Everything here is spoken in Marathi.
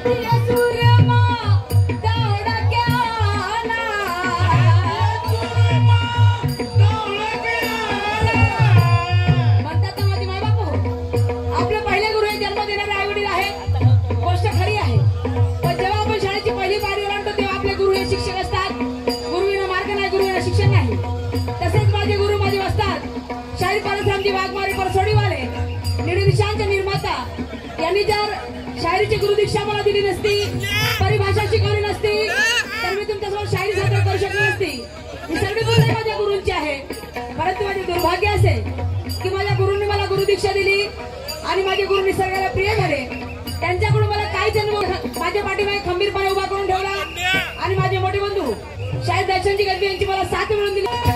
यांनी जर शायरीची गुरुदीक्षा मला दिली नसती, परिभाषा शिकवली नसती, तर मी तुमच्यासमोर शायरी सादर करू शकली नसती। ही सर्व गुण माझ्या गुरूंची आहे, परंतु माझे दुर्भाग्य असे की माझ्या गुरूंनी मला गुरुदीक्षा दिली आणि माझे गुरु निसर्गाला प्रिय झाले। त्यांच्याकडून मला काही जन्म माझ्या पाठीमागे खंबीरपणे उभा करून ठेवला आणि माझे मोठे बंधू शाहीर दर्शनजी गजबी यांची मला साथ मिळवून दिली।